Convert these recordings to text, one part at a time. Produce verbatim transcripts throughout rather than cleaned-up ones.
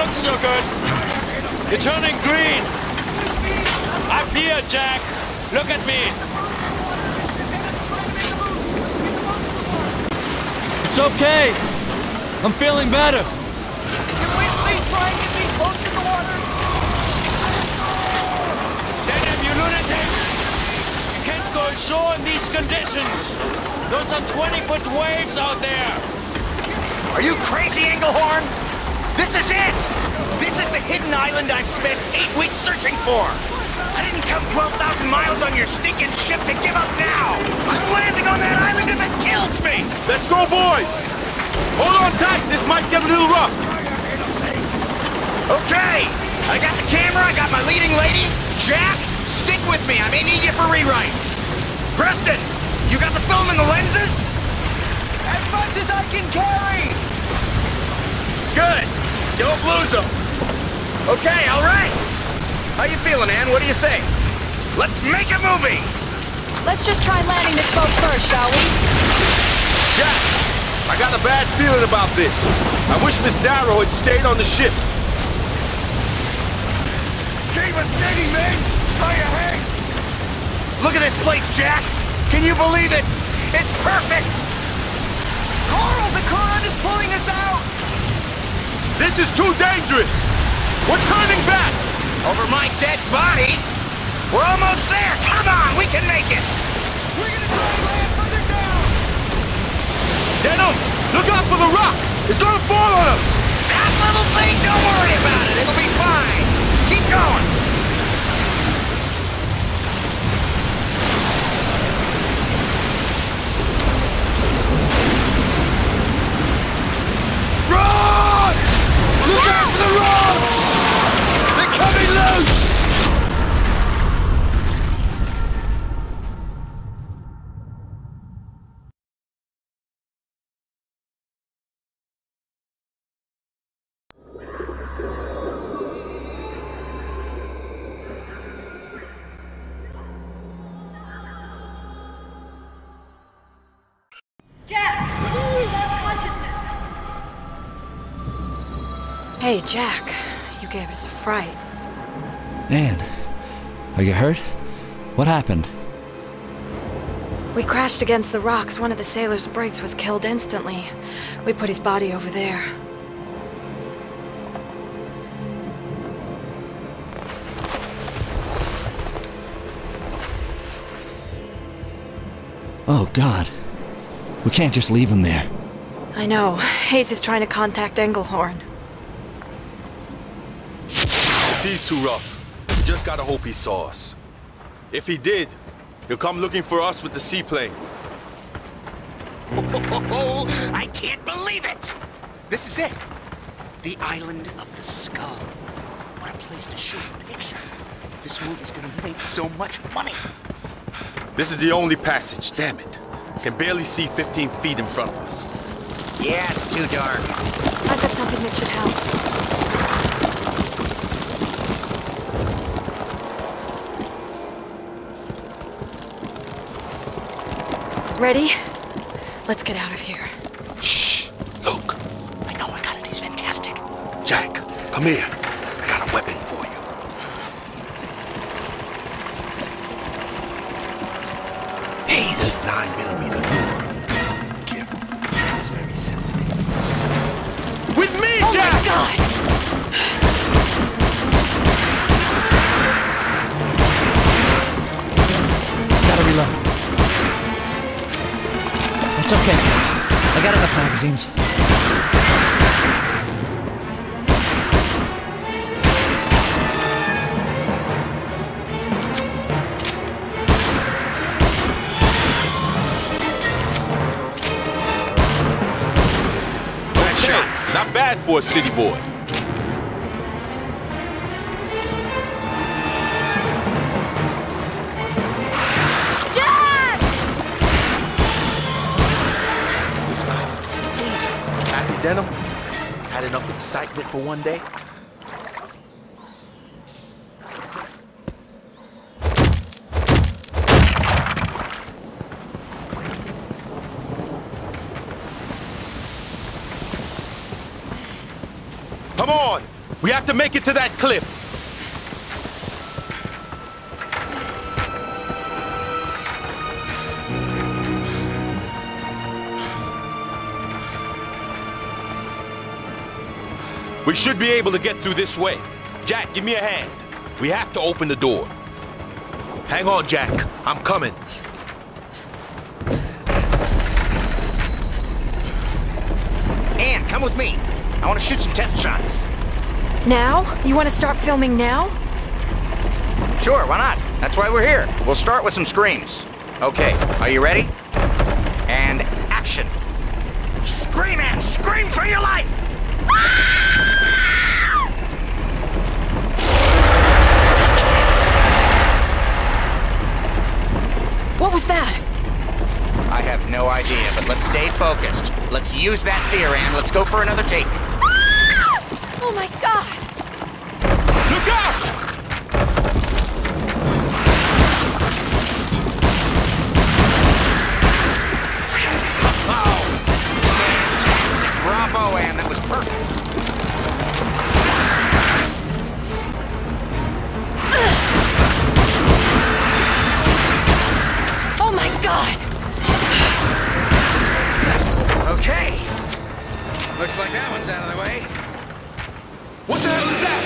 looks so good. You're turning green. Up here, Jack. Look at me. It's okay. I'm feeling better. Can we please try and get these boats in the water? Damn you lunatics! You can't go ashore in these conditions. Those are twenty-foot waves out there. Are you crazy, Engelhorn? This is it! This is the hidden island I've spent eight weeks searching for! I didn't come twelve thousand miles on your stinking ship to give up now! I'm landing on that island if it kills me! Let's go, boys! Hold on tight, this might get a little rough. Okay! I got the camera, I got my leading lady. Jack, stick with me, I may need you for rewrites. Preston, you got the film and the lenses? As much as I can carry! Good! Don't lose them! Okay, all right! How you feeling, Ann? What do you say? Let's make a movie! Let's just try landing this boat first, shall we? Jack, I got a bad feeling about this. I wish Miss Darrow had stayed on the ship. Keep us steady, man! Stay ahead! Look at this place, Jack! Can you believe it? It's perfect! Carl, the current is pulling us out! This is too dangerous! We're turning back! Over my dead body? We're almost there! Come on, we can make it! We're gonna try and land further down! Denim, look out for the rock! It's gonna fall on us! That little thing, don't worry about it! It'll be fine! Keep going! Rocks! Look out for the rocks! They're coming loose! Jack! He's lost consciousness. Hey, Jack. You gave us a fright. Ann, are you hurt? What happened? We crashed against the rocks. One of the sailors' brigs was killed instantly. We put his body over there. Oh, God. We can't just leave him there. I know. Hayes is trying to contact Engelhorn. The sea's too rough. We just gotta hope he saw us. If he did, he'll come looking for us with the seaplane. Oh, I can't believe it! This is it. The Island of the Skull. What a place to shoot a picture. This movie's gonna make so much money. This is the only passage, damn it. Can barely see fifteen feet in front of us. Yeah, it's too dark. I've got something that should help. Ready? Let's get out of here. Shh! Look! I know, I got it. He's fantastic. Jack, come here. I got a weapon for you. Hayes, nine millimeter lure. Careful. Jack's very sensitive. With me, Oh Jack! my God! Gotta reload. It's okay. I got enough magazines. Good shot. Not bad for a city boy. This island is amazing. Happy Denim? Had enough excitement for one day? Come on! We have to make it to that cliff. We should be able to get through this way. Jack, give me a hand. We have to open the door. Hang on, Jack. I'm coming. Ann, come with me. I want to shoot some test shots. Now? You want to start filming now? Sure, why not? That's why we're here. We'll start with some screams. Okay, are you ready? And action. Scream, Ann! Scream for your life! What was that? I have no idea, but let's stay focused. Let's use that fear, Ann. Let's go for another take. Oh my God! Look out! Oh! Fantastic! Bravo, Ann. That was perfect. Oh my God! Okay. Looks like that one's out of the way. What the hell is that?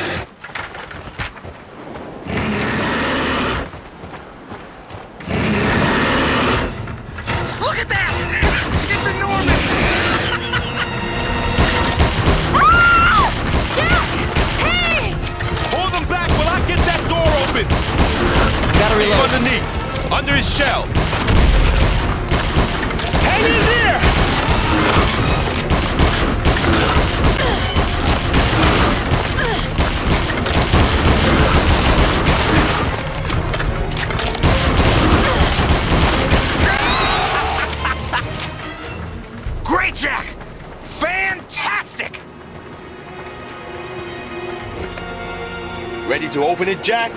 Look at that! It's enormous! Ah! Jack! Hey! Hold him back while I get that door open! Gotta Aim reload. underneath, under his shell. Hang in there! Great, Jack! Fantastic! Ready to open it, Jack?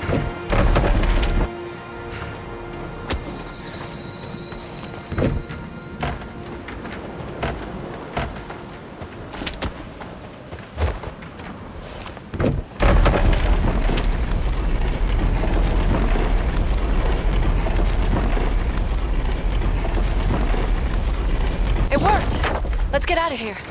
It worked! Let's get out of here.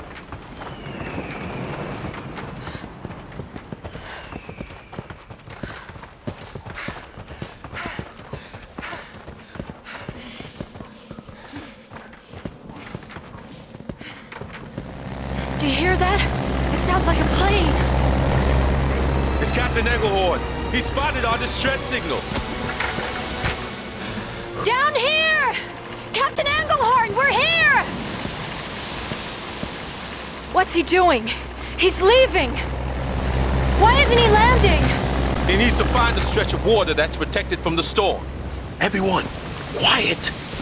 Do you hear that? It sounds like a plane. It's Captain Engelhorn. He spotted our distress signal. Down here! Captain Engelhorn, we're here! What's he doing? He's leaving! Why isn't he landing? He needs to find a stretch of water that's protected from the storm. Everyone, quiet!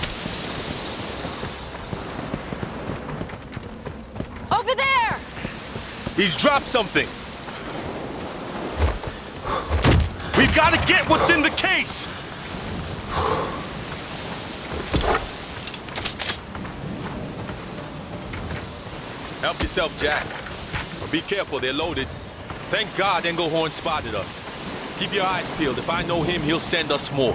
Over there! He's dropped something. We've got to get what's in the case! Help yourself, Jack. But be careful, they're loaded. Thank God Engelhorn spotted us. Keep your eyes peeled. If I know him, he'll send us more.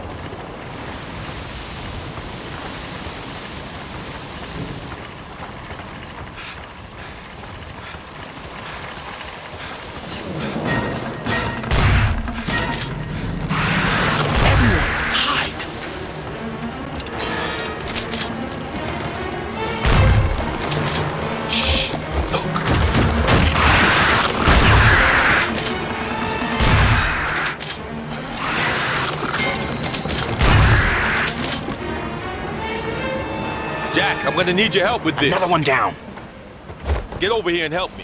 Jack, I'm gonna need your help with this. Another one down. Get over here and help me.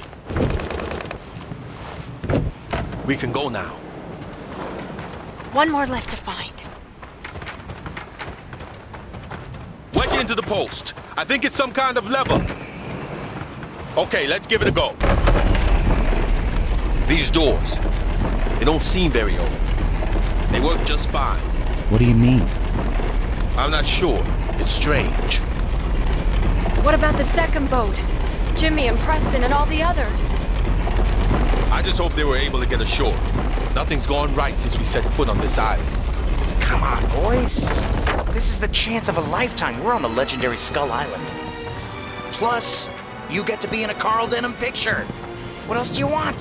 We can go now. One more left to find. Wedge it into the post. I think it's some kind of lever. Okay, let's give it a go. These doors, they don't seem very old. They work just fine. What do you mean? I'm not sure. It's strange. What about the second boat? Jimmy and Preston and all the others? I just hope they were able to get ashore. Nothing's gone right since we set foot on this island. Come on, boys. This is the chance of a lifetime. We're on the legendary Skull Island. Plus, you get to be in a Carl Denham picture. What else do you want?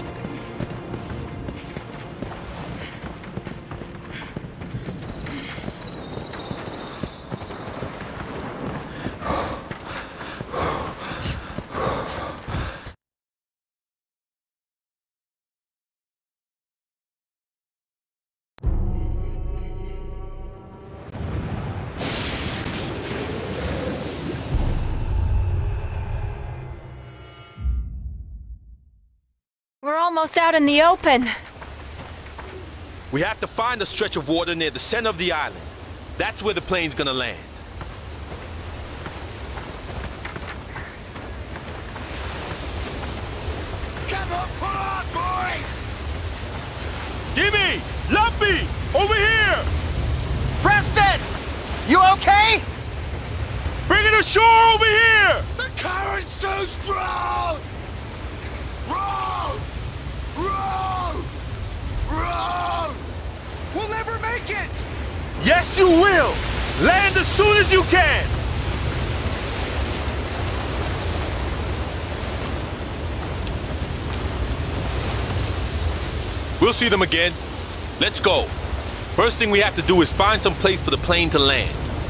We're almost out in the open. We have to find a stretch of water near the center of the island. That's where the plane's gonna land. Come on, pull on, boys! Gimme! Lumpy! Over here! Preston! You okay? Bring it ashore over here! The current's so strong! Row! Row! Row! We'll never make it! Yes, you will! Land as soon as you can! We'll see them again. Let's go. First thing we have to do is find some place for the plane to land.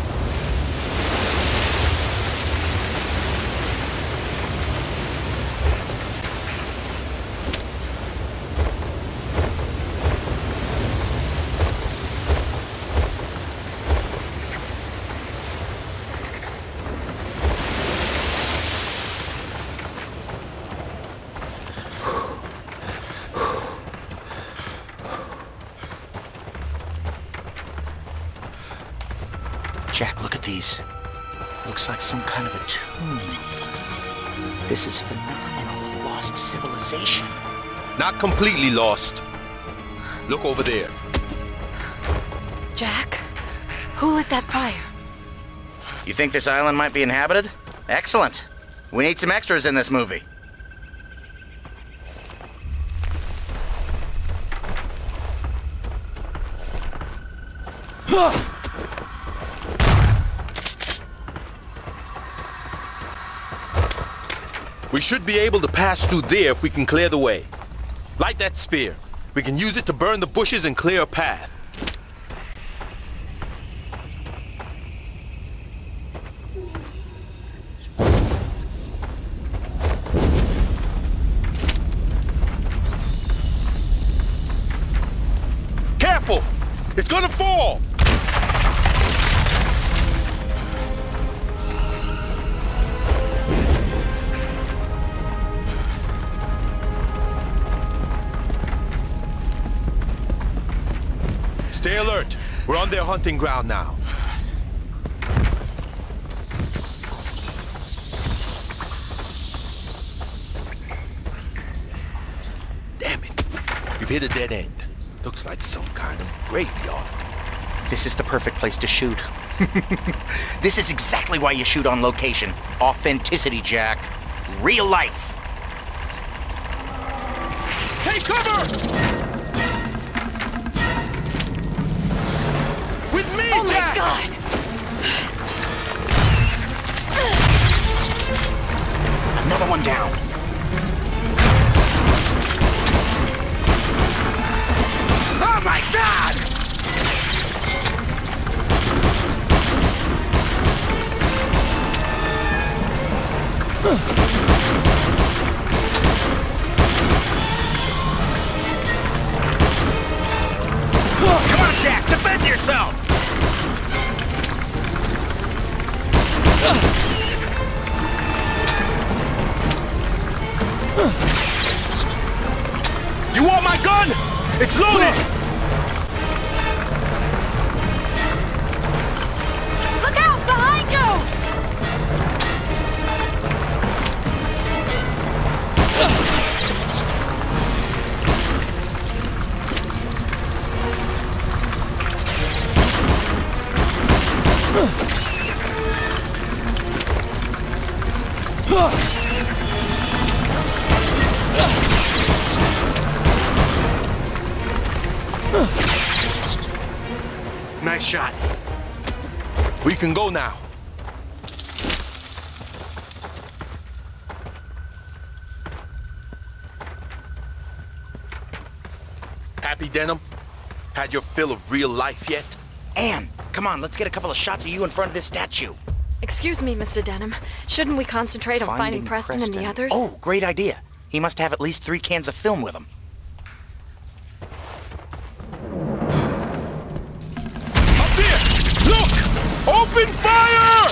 Jack, look at these. Looks like some kind of a tomb. This is phenomenal. Lost civilization. Not completely lost. Look over there. Jack, who lit that fire? You think this island might be inhabited? Excellent. We need some extras in this movie. We should be able to pass through there if we can clear the way. Light that spear. We can use it to burn the bushes and clear a path. Careful! It's gonna fall! Stay alert. We're on their hunting ground now. Damn it. We've hit a dead end. Looks like some kind of graveyard. This is the perfect place to shoot. This is exactly why you shoot on location. Authenticity, Jack. Real life. Take cover! With me, Oh Jack! my God! Another one down. Oh my God! Come on, Jack, defend yourself! You want my gun? It's loaded! Look out! Behind you! Nice shot. We can go now. Happy, Denham? Had your fill of real life yet? Ann, come on, let's get a couple of shots of you in front of this statue. Excuse me, Mister Denham. Shouldn't we concentrate on finding, finding Preston, Preston and the others? Oh, great idea. He must have at least three cans of film with him. Up there! Look! Open fire!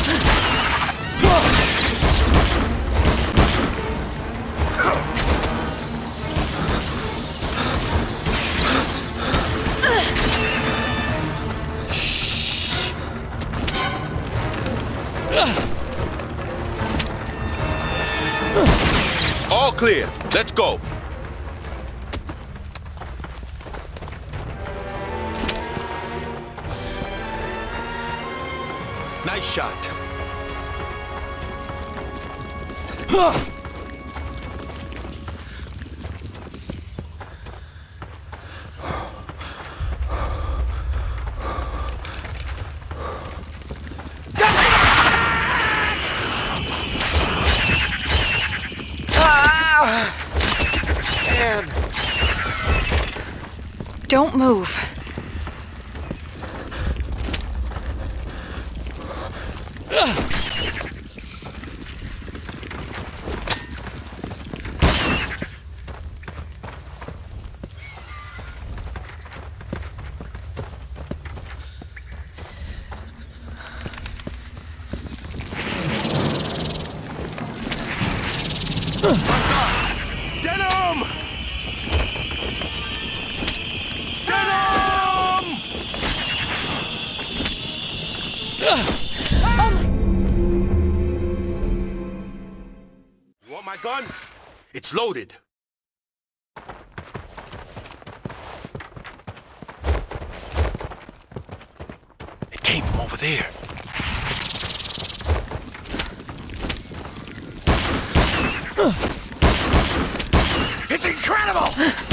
All clear. Let's go. Nice shot. Don't move. Denham! Denham! Um. You want my gun? It's loaded. It came from over there. It's incredible!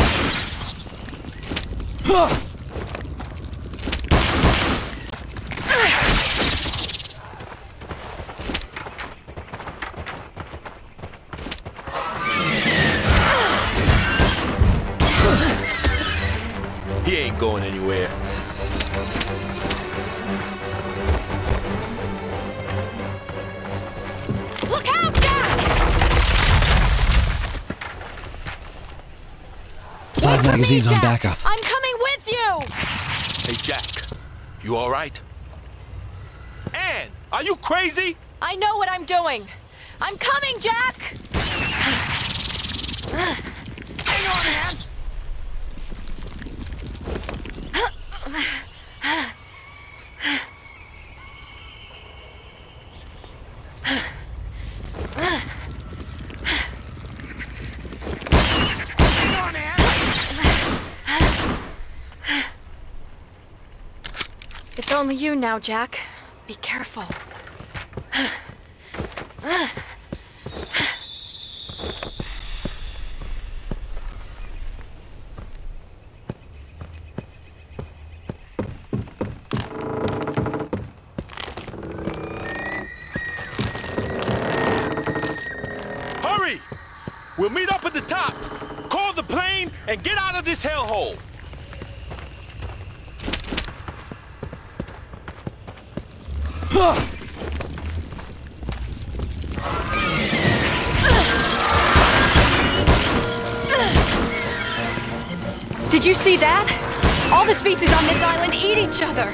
He ain't going anywhere. Look out, Jack! Five magazines on backup. I'm coming with you! Hey, Jack. You all right? Ann, are you crazy? I know what I'm doing. I'm coming, Jack! Hang on, Ann! Hang on, Ann! It's only you now, Jack. Be careful. Hurry! We'll meet up at the top. Call the plane and get out of this hellhole. Did you see that? All the species on this island eat each other.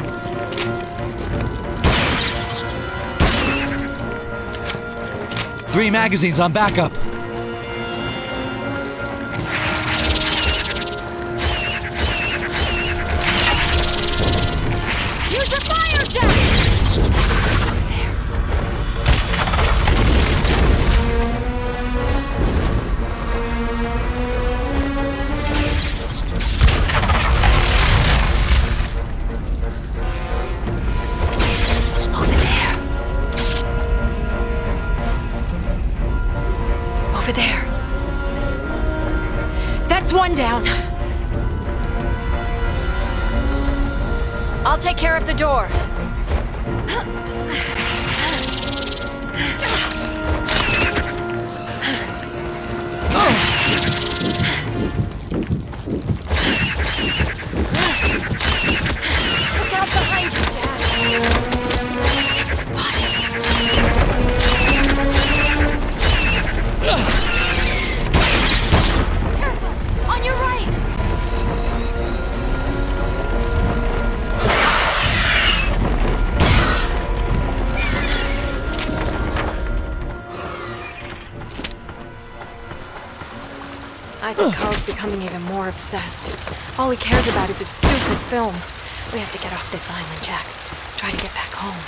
Three magazines on backup. Use the fire, Jack! I'll take care of the door. Look out behind you, Jack. Spotted. Careful! On your right! I think Carl's becoming even more obsessed. All he cares about is his stupid film. We have to get off this island, Jack. Try to get back home.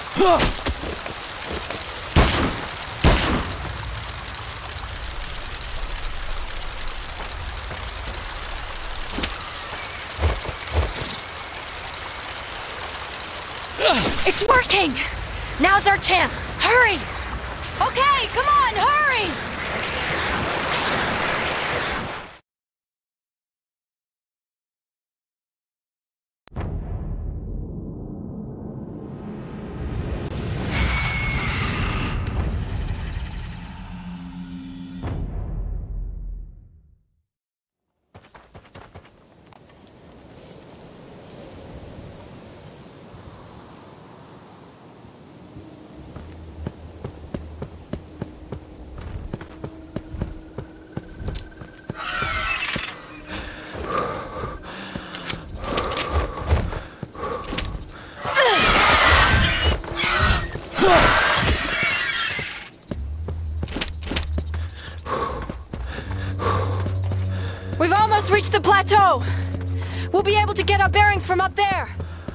It's working! Now's our chance! Hurry! Okay, come on, hurry! We've almost reached the plateau! We'll be able to get our bearings from up there!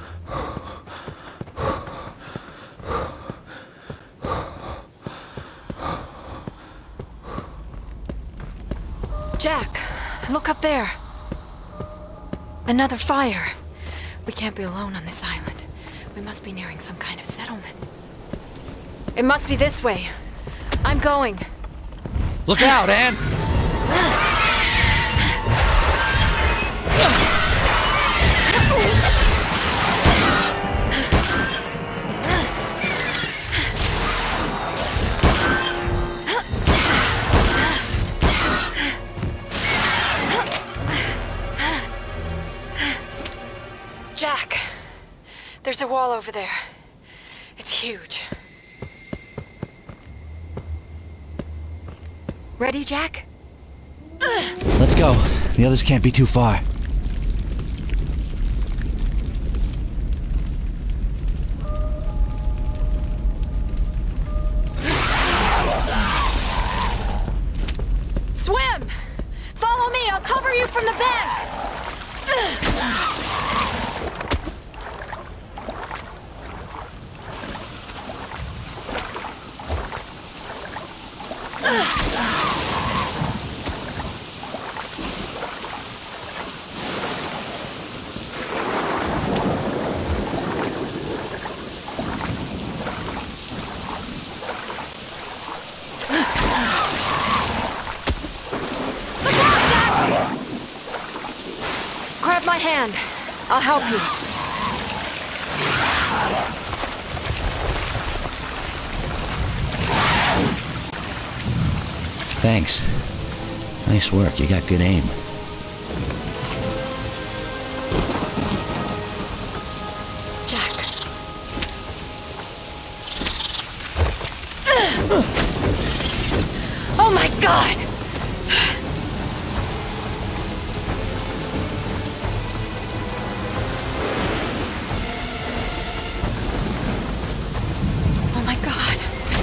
Jack, look up there. Another fire. We can't be alone on this island. We must be nearing some kind of settlement. It must be this way. I'm going. Look out, Ann! Jack, there's a wall over there. It's huge. Ready, Jack? Let's go. The others can't be too far. Swim! Follow me, I'll cover you from the bank! Grab my hand. I'll help you. Thanks. Nice work. You got good aim. Jack. Oh my God! Oh my God.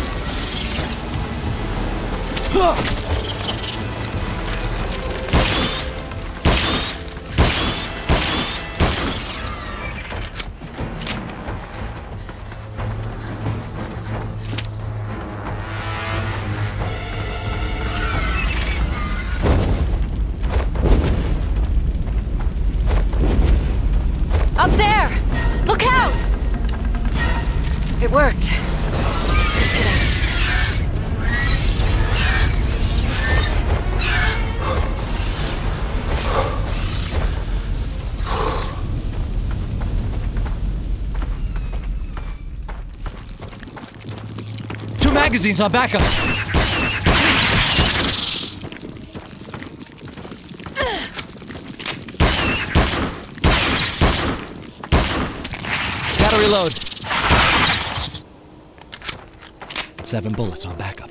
Up there! Look out! It worked. Let's get out. magazines on backup. Gotta reload. Seven bullets on backup.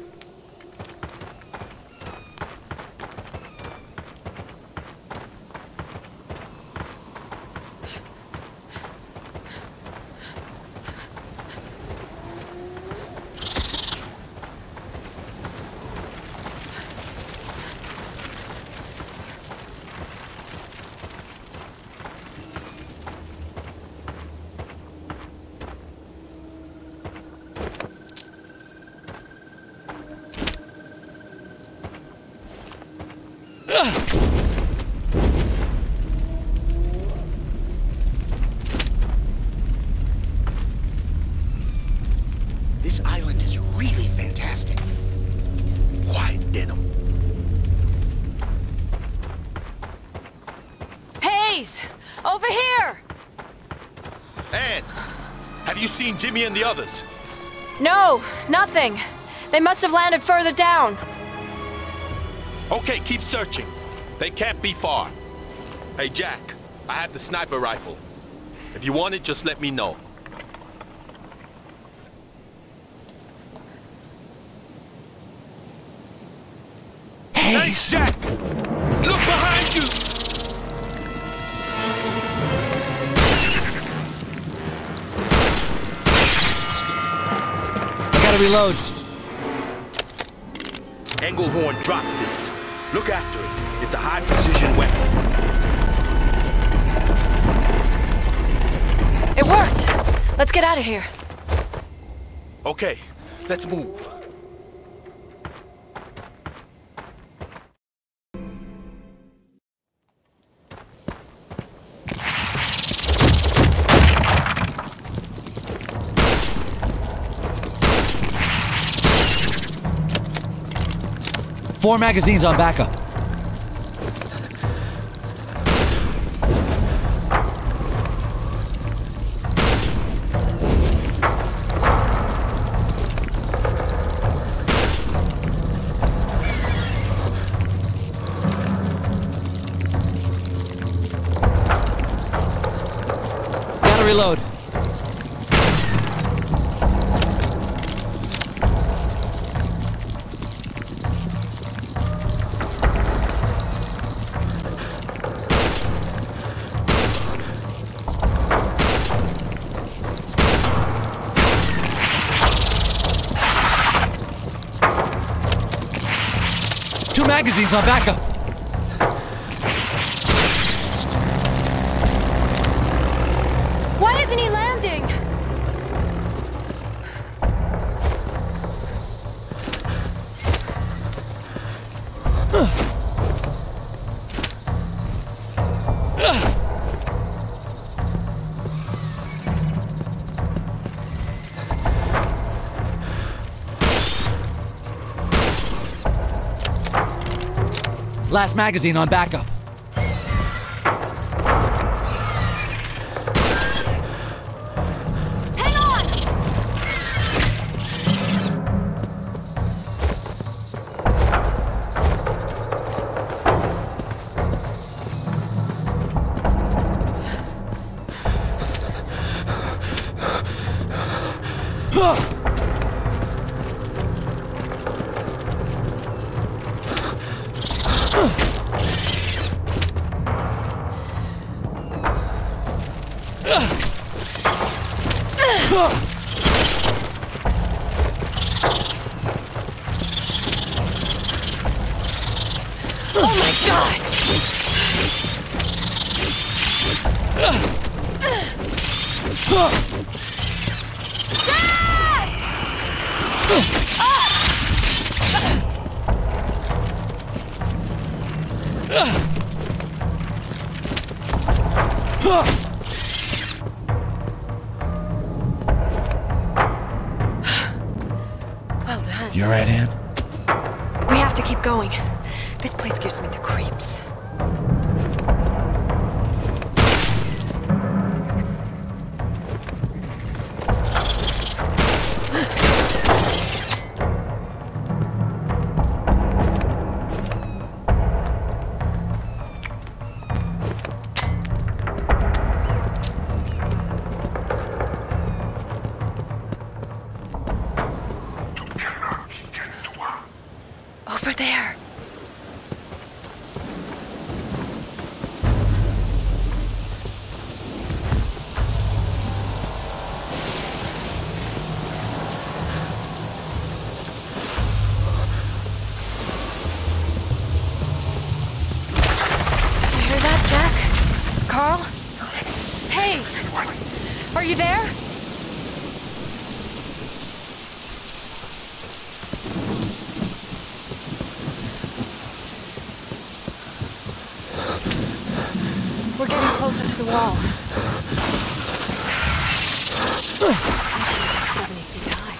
This island is really fantastic. Quiet denim. Hayes! Over here! Ann, have you seen Jimmy and the others? No, nothing. They must have landed further down. Okay, keep searching. They can't be far. Hey, Jack, I have the sniper rifle. If you want it, just let me know. Hey! Thanks, Jack! Look behind you! I gotta reload. Engelhorn dropped this. Look after it. It's a high-precision weapon. It worked! Let's get out of here. Okay, let's move. Four magazines on backup. Gotta reload. Two magazines on backup. Why isn't he landing? Last magazine on backup. Hang on! Oh my God! Well done. You all right, Ann? We have to keep going. This place gives me the creeps. Are you there? We're getting closer to the wall. seventy feet high.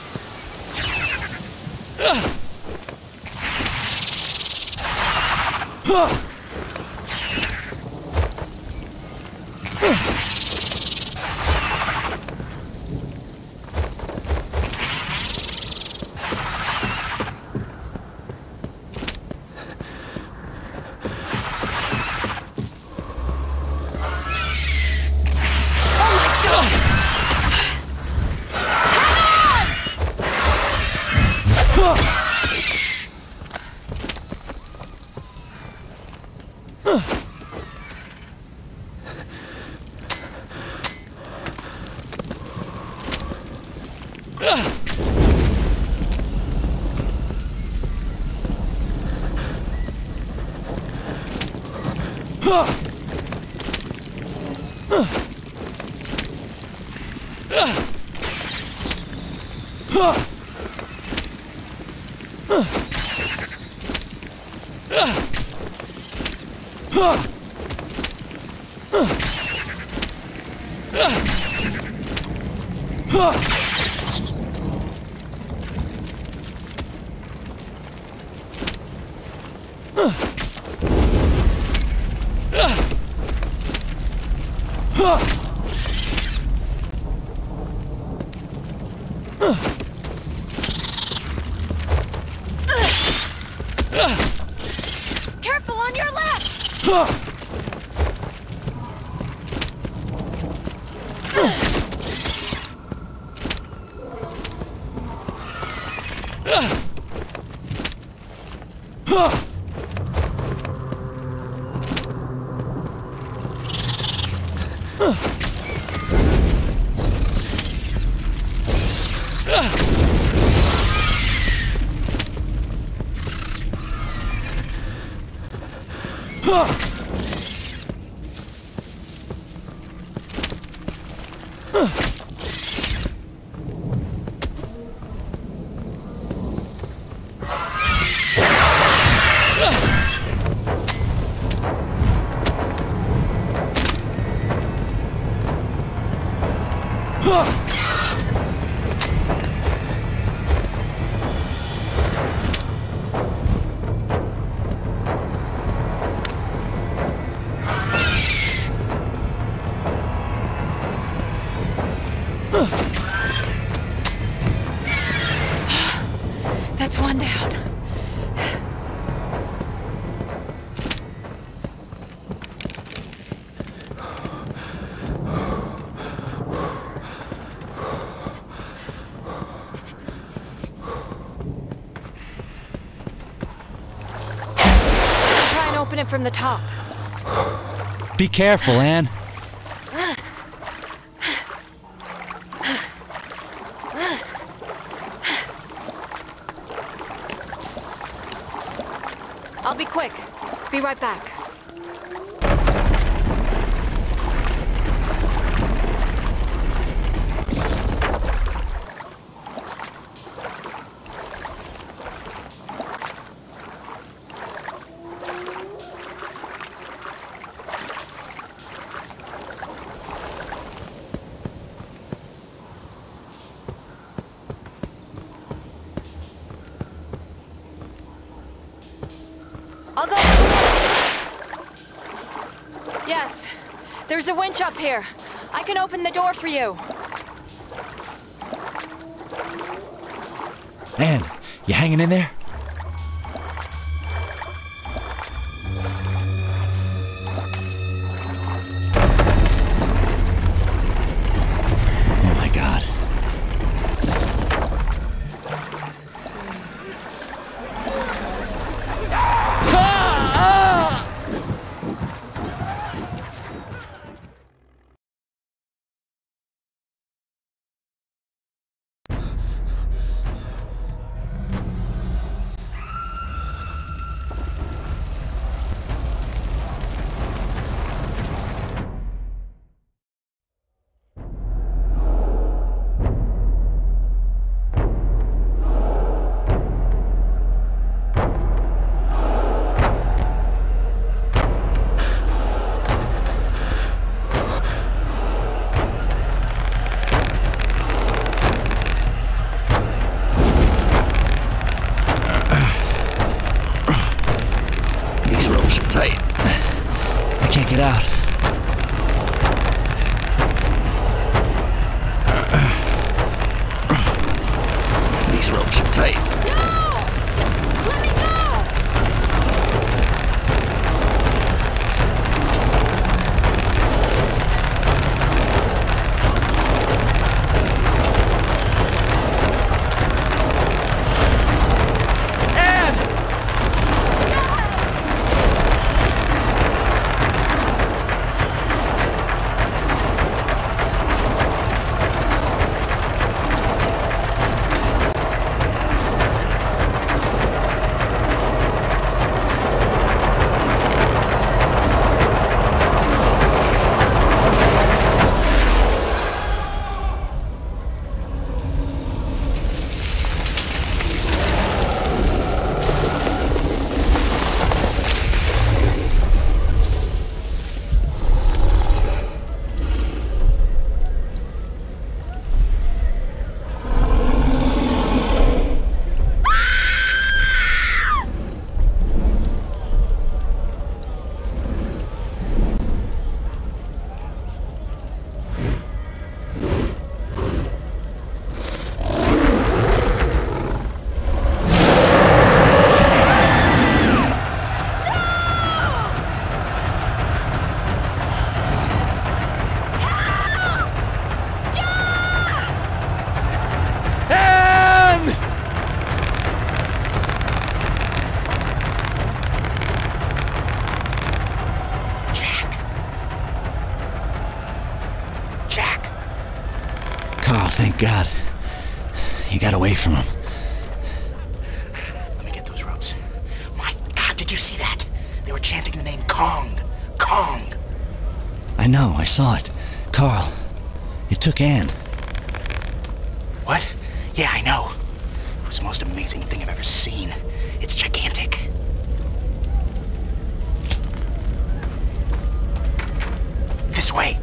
Careful on your left! That's one down. Try and open it from the top. Be careful, Ann. I'll be quick. Be right back. I'll go. Yes, there's a winch up here. I can open the door for you. Ann, you hanging in there? Oh my God. Carl, thank God. You got away from him. Let me get those ropes. My God, did you see that? They were chanting the name Kong. Kong. I know, I saw it. Carl, it took Ann. What? Yeah, I know. It was the most amazing thing I've ever seen. It's gigantic. This way.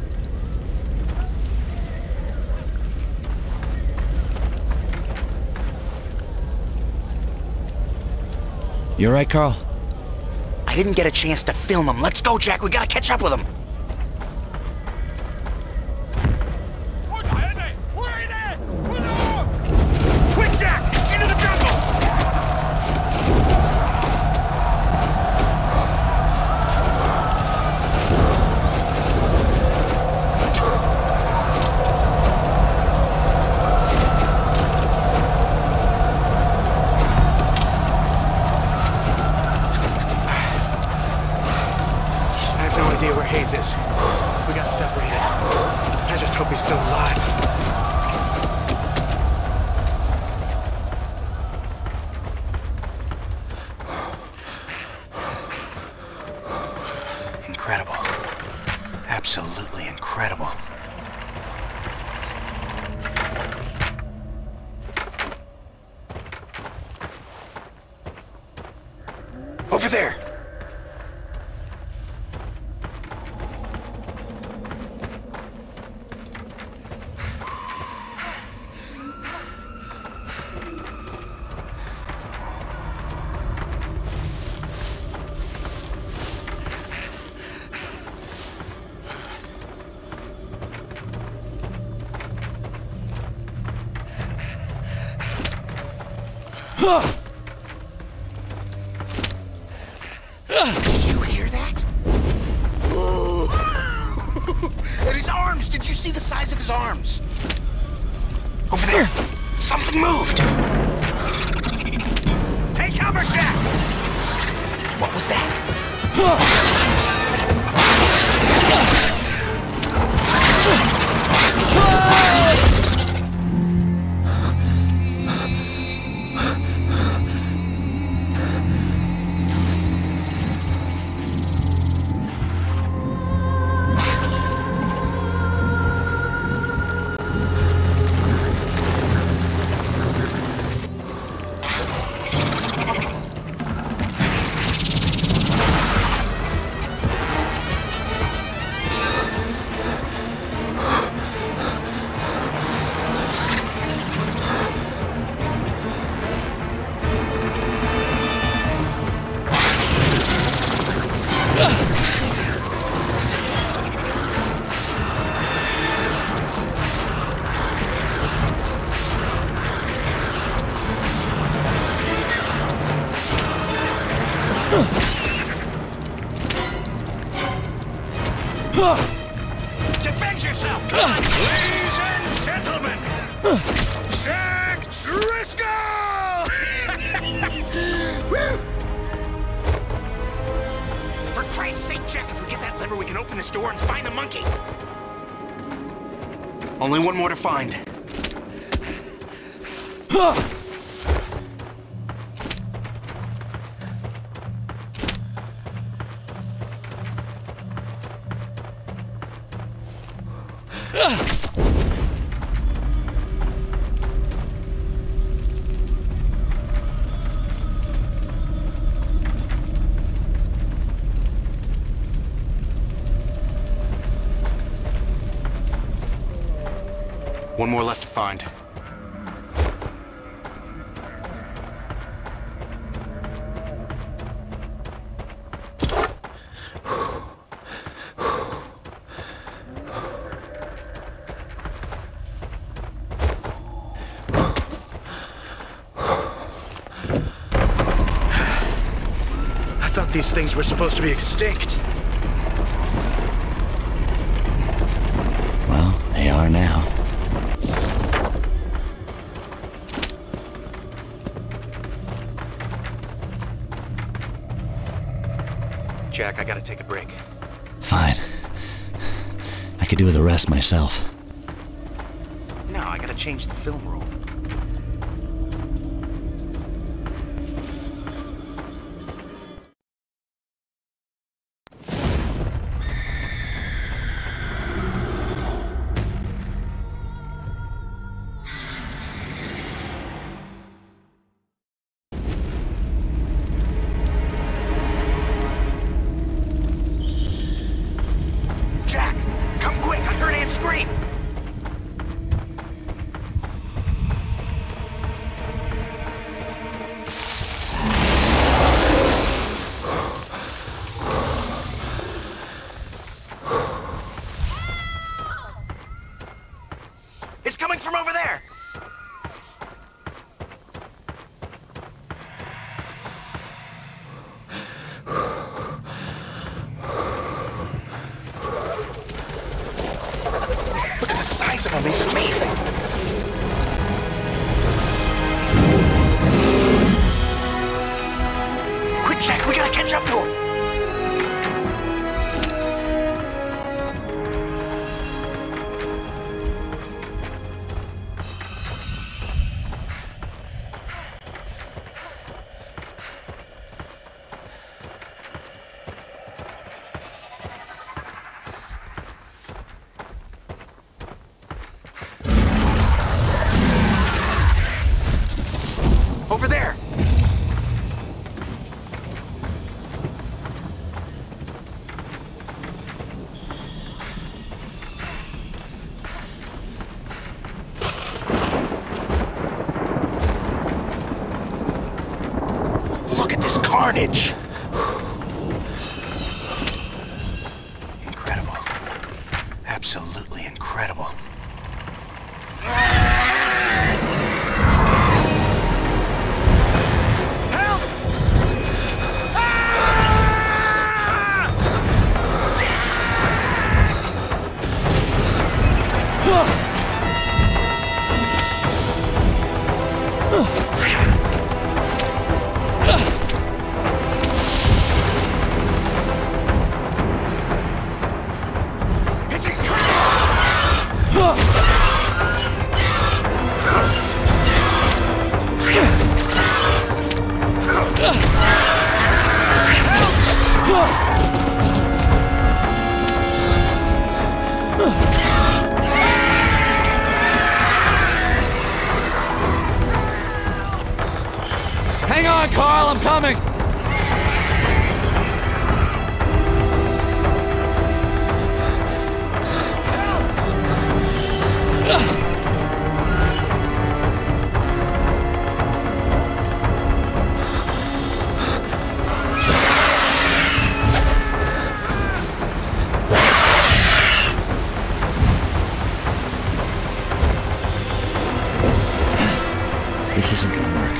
You all right, Carl? I didn't get a chance to film him. Let's go, Jack. We gotta catch up with him. Quick, Jack! Into the jungle! Where Hayes is. We got separated. I just hope he's still alive. Incredible. Absolutely incredible. Over there! Did you hear that? And his arms! Did you see the size of his arms? Over there! Something moved! Take cover, Jack! What was that? Defend yourself! Come on. Ladies and gentlemen, Jack Driscoll! For Christ's sake, Jack, if we get that lever, we can open this door and find the monkey. Only one more to find. One more left to find. I thought these things were supposed to be extinct. Well, they are now. Jack, I gotta take a break. Fine. I could do the rest myself. No, I gotta change the film roll. Jack, come quick! I heard Ann scream! It's coming from over there! Look at the size of him, he's amazing! Quick, Jack, we gotta catch up to him! Over there! Look at this carnage! Incredible. Absolutely incredible. It's incredible! Hang on, Carl, I'm coming! This isn't gonna work.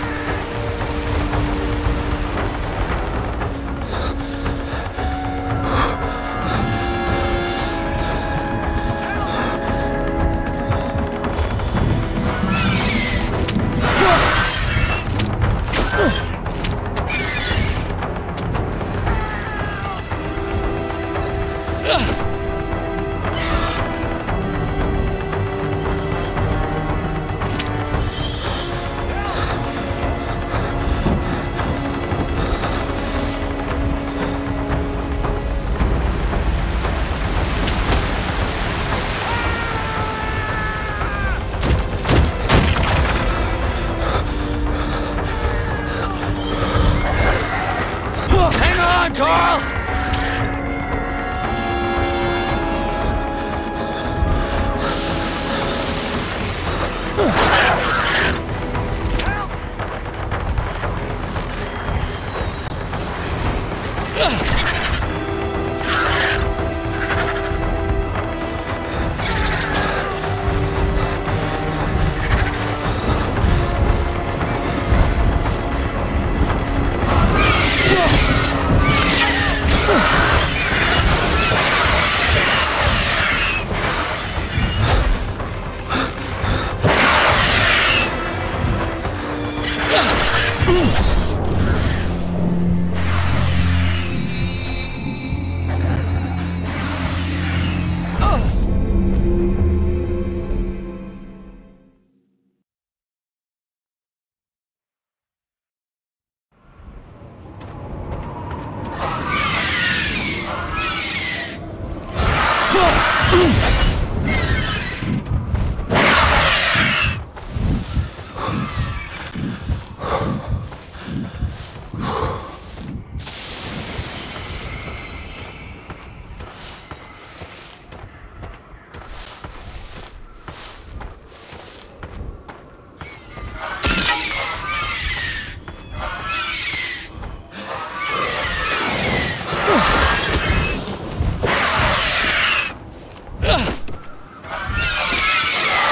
Carl!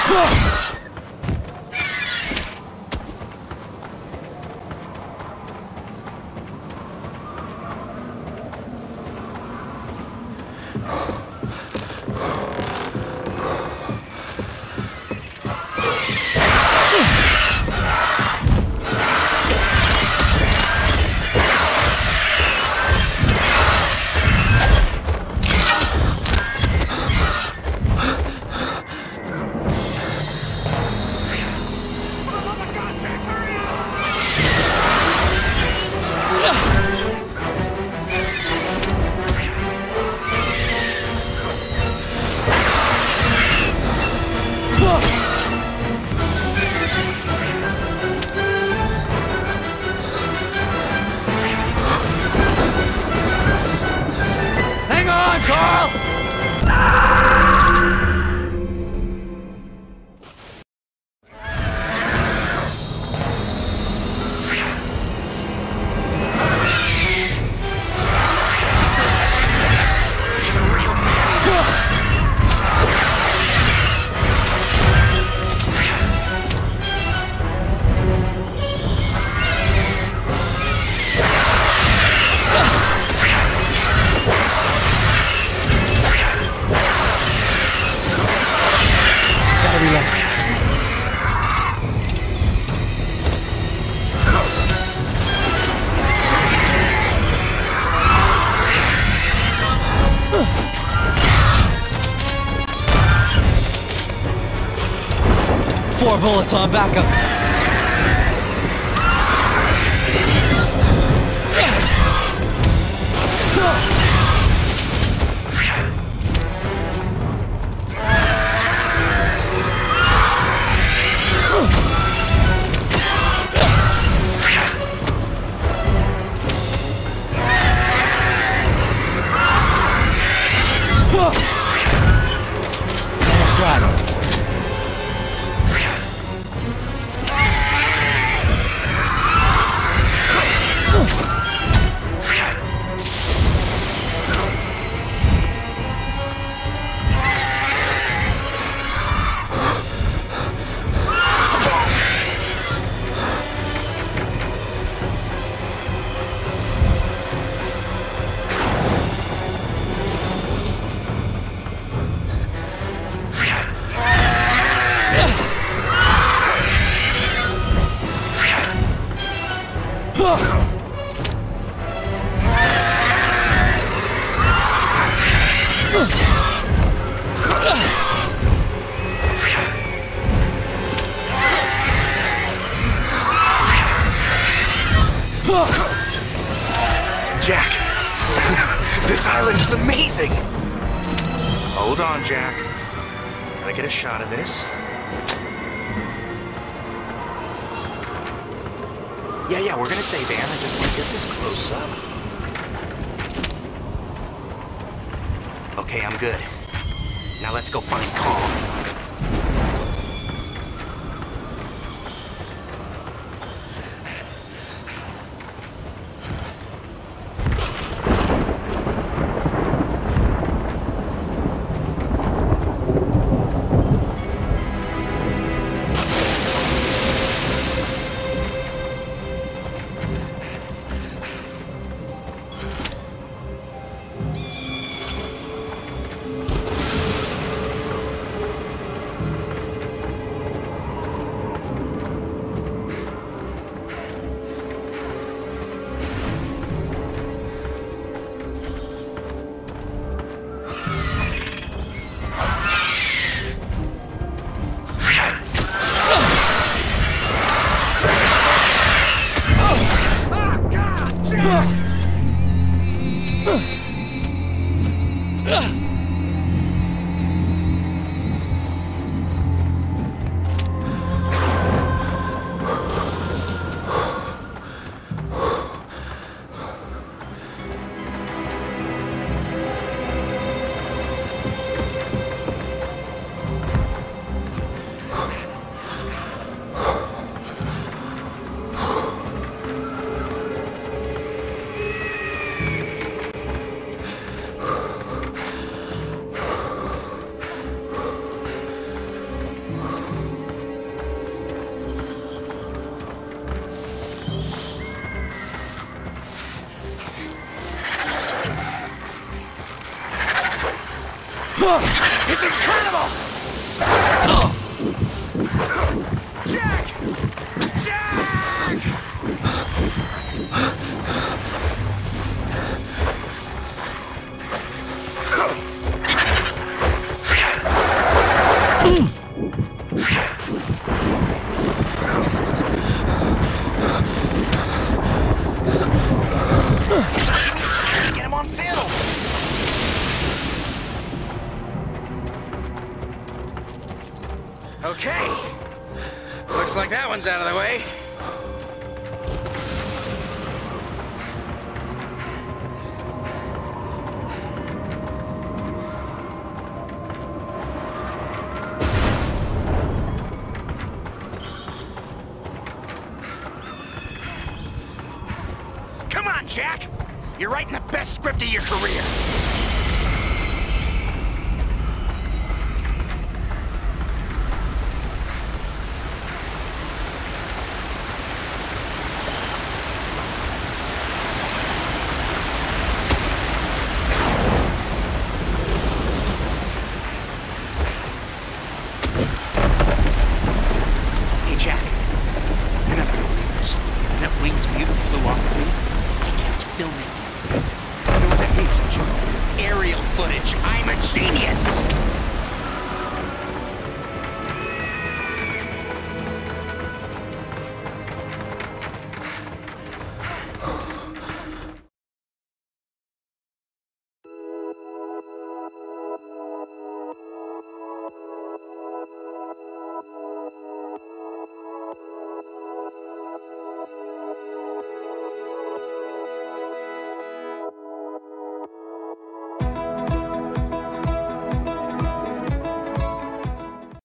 Four bullets on backup. Nice drive. Jack, this island is amazing. Hold on, Jack. Gotta get a shot of this. Yeah, yeah, we're gonna save Ann. I just want to get this close up. Okay, I'm good. Now let's go find Kong. It's incredible! Jack! Jack! Get him on film! Okay. Looks like that one's out of the way. Come on, Jack! You're writing the best script of your career.